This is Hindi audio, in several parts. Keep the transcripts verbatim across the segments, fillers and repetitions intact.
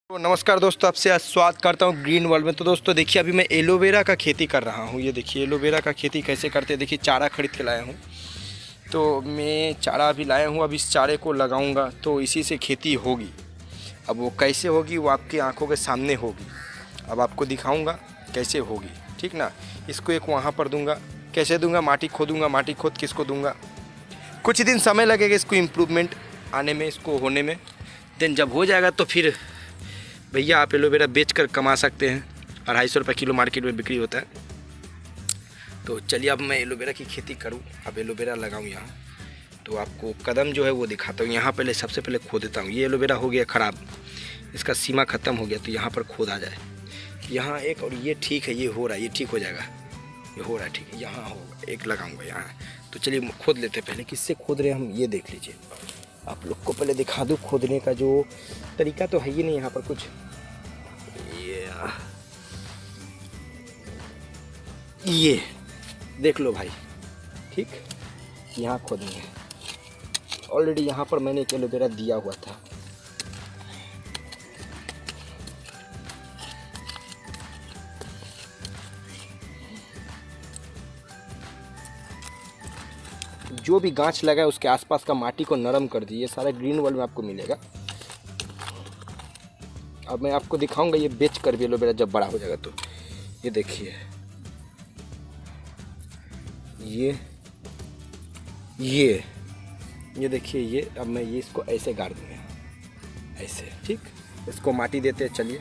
तो नमस्कार दोस्तों, आपसे आज स्वागत करता हूँ ग्रीन वर्ल्ड में। तो दोस्तों देखिए, अभी मैं एलोवेरा का खेती कर रहा हूँ। ये देखिए एलोवेरा का खेती कैसे करते हैं। देखिए चारा खरीद के लाया हूँ, तो मैं चारा अभी लाया हूँ। अब इस चारे को लगाऊंगा तो इसी से खेती होगी। अब वो कैसे होगी वो आपकी आंखों के सामने होगी। अब आपको दिखाऊंगा कैसे होगी, ठीक ना। इसको एक वहाँ पर दूंगा। कैसे दूंगा? माटी खोदूंगा। माटी खोद के इसको दूंगा। कुछ दिन समय लगेगा इसको इम्प्रूवमेंट आने में, इसको होने में। देन जब हो जाएगा तो फिर भैया आप एलोवेरा बेच कर कमा सकते हैं। अढ़ाई सौ रुपये किलो मार्केट में बिक्री होता है। तो चलिए अब मैं एलोवेरा की खेती करूं, अब एलोवेरा लगाऊं यहाँ। तो आपको कदम जो है वो दिखाता हूँ। यहाँ पहले सबसे पहले खो देता हूँ। ये एलोवेरा हो गया ख़राब, इसका सीमा ख़त्म हो गया। तो यहाँ पर खोद आ जाए यहाँ एक, और ये ठीक है, ये हो रहा है, ये ठीक हो जाएगा, ये हो रहा है ठीक है। यहाँ होगा एक लगाऊँगा यहाँ। तो चलिए खोद लेते हैं। पहले किससे खोद रहे हैं हम ये देख लीजिए। आप लोग को पहले दिखा दूँ खोदने का जो तरीका। तो है ही नहीं यहाँ पर कुछ। ये ये देख लो भाई, ठीक। यहाँ खोदेंगे। ऑलरेडी यहाँ पर मैंने एक एलोवेरा दिया हुआ था। जो भी गांच लगा है उसके आसपास का माटी को नरम कर दिए। सारा ग्रीन वर्ल्ड में आपको मिलेगा। अब मैं आपको दिखाऊंगा ये बेच कर भी एलोवेरा जब बड़ा हो जाएगा। तो ये देखिए, ये ये ये देखिए ये। अब मैं ये इसको ऐसे गाड़ दूंगा, ऐसे, ठीक। इसको माटी देते हैं। चलिए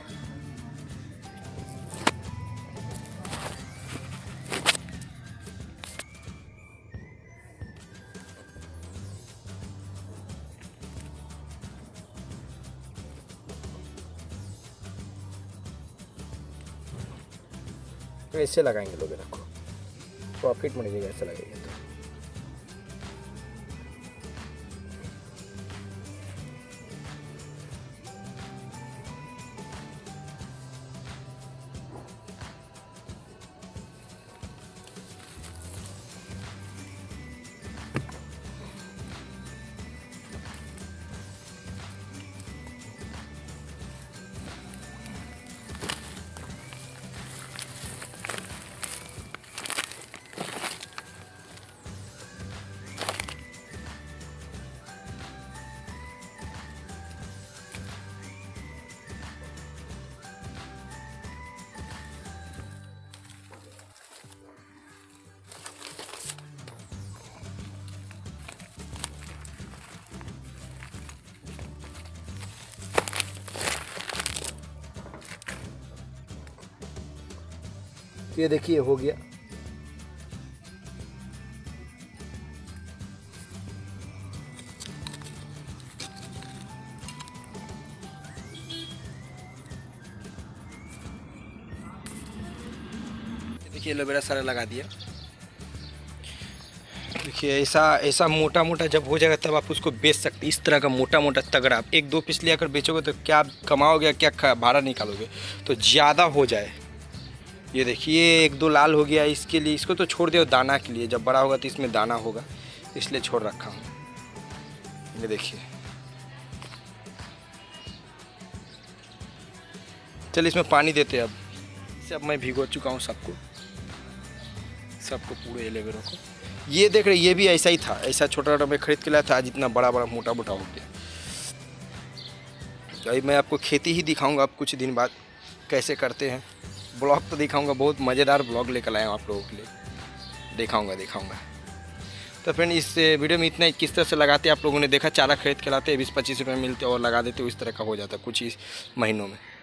तो ऐसे लगाएंगे एलोवेरा को, प्रॉफिट मिलेगा ऐसे लगेगा तो। ये देखिए हो गया। देखिए एलोवेरा सारा लगा दिया। देखिए ऐसा ऐसा मोटा मोटा जब हो जाएगा तब आप उसको बेच सकते। इस तरह का मोटा मोटा तगड़ा आप एक दो पीस ले आकर बेचोगे तो क्या कमाओगे, क्या भाड़ा निकालोगे। तो ज़्यादा हो जाए। ये देखिए एक दो लाल हो गया। इसके लिए इसको तो छोड़ दो दाना के लिए, जब बड़ा होगा तो इसमें दाना होगा, इसलिए छोड़ रखा हूँ। ये देखिए, चलिए इसमें पानी देते हैं अब। इसे अब मैं भिगो चुका हूँ सबको सबको पूरे एलोवेरा को। ये देख रहे, ये भी ऐसा ही था। ऐसा छोटा छोटा मैं खरीद के लाया था, आज इतना बड़ा बड़ा मोटा मोटा हो गया। तो अभी मैं आपको खेती ही दिखाऊंगा अब कुछ दिन बाद कैसे करते हैं। ब्लॉग तो दिखाऊंगा, बहुत मज़ेदार ब्लॉग लेकर आया हूँ आप लोगों के लिए। दिखाऊंगा दिखाऊंगा तो फ्रेंड इस वीडियो में इतना ही। किस तरह से लगाते आप लोगों ने देखा। चारा खरीद के लाते बीस पच्चीस रुपये मिलते और लगा देते, इस तरह का हो जाता कुछ ही महीनों में।